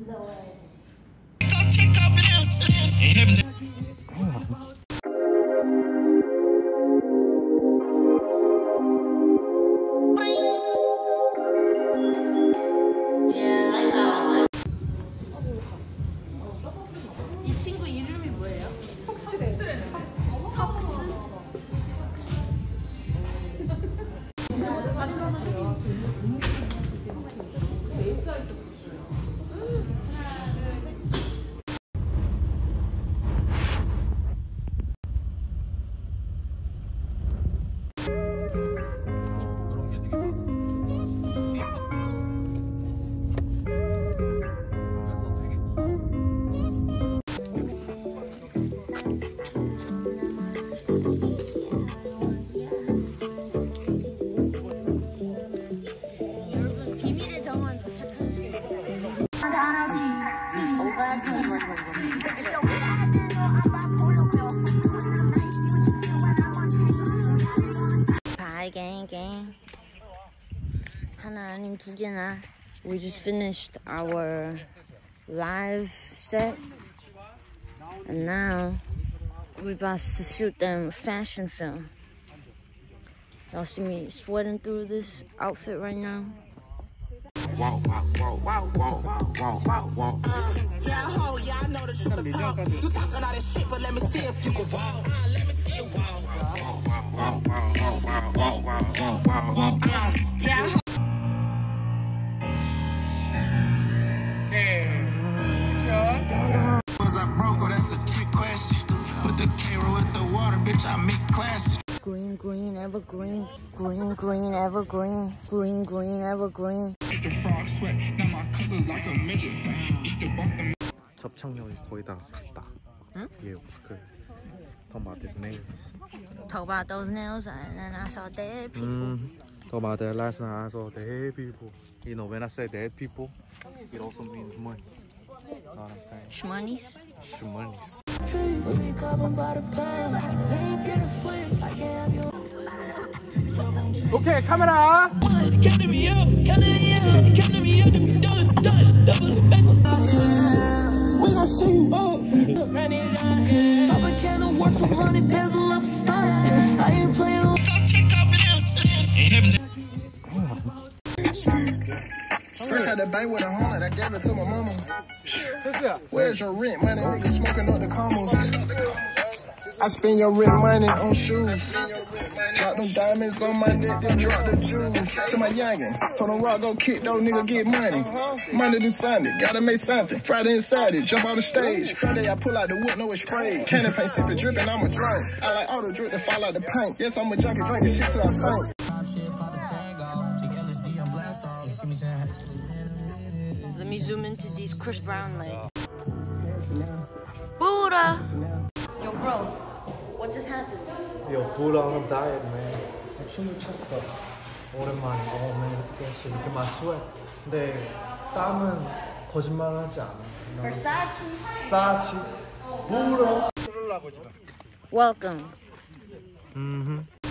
이 친구 이름이 뭐예요? 턱스. Bye, gang. 하나 아닌 두 개나. We just finished our live set, and now we're about to shoot them fashion film. Y'all see me sweating through this outfit right now. Yeah, ho, yeah, I know that you can talk. You talking all that shit, but let me see if you can walk. Let me see you walk. Yeah. Was I broke? Oh, that's a trick question. With the camera with the water, bitch, I mix classes. Green, green, evergreen. Green, green, evergreen. Green, green, evergreen. 접착력이 거의 다 갔다. 응? 예, 오스크. Talk about these nails. Talk about those nails, and then I saw dead people. Talk about that last night I saw dead people. You know, when I say dead people, it also means money. You know what I'm saying? Shmonies. Shmonies. Okay, camera. We gon' see you up. Top a can of work 200 bezel of stock. I ain't playing. Fresh out the bank with 100, I gave it to my mama. Where's your rent money? Nigga smoking up the commons. I spend your rent money on shoes. Drop them diamonds on my neck, then drop the jewels. To my youngin', so don't rock, go kick those nigga, get money. Monday to Sunday, gotta make something. Friday and Saturday, jump on the stage. Friday I pull out the whip, no it's sprayed. Candy paint, sippin' drippin', I'm a drink. I like all the drip that fall out the paint. Yes, I'm a junkie, drinking shit till I faint. Let me zoom into these Chris Brown legs. Buddha! Yo, bro, what just happened? Yo, Buddha on a diet, man. 춤을 췄어. 오랜만에. man, 어떻게 look at my sweat. 근데 땀은 거짓말하지 않아. Versace. Versace. Buddha. Welcome.